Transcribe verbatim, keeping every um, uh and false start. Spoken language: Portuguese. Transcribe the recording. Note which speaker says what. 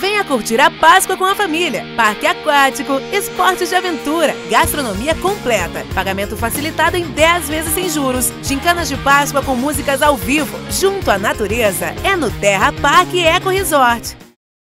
Speaker 1: Venha curtir a Páscoa com a família. Parque aquático, esportes de aventura, gastronomia completa, pagamento facilitado em dez vezes sem juros, gincanas de Páscoa com músicas ao vivo, junto à natureza. É no Terra Parque Eco Resort.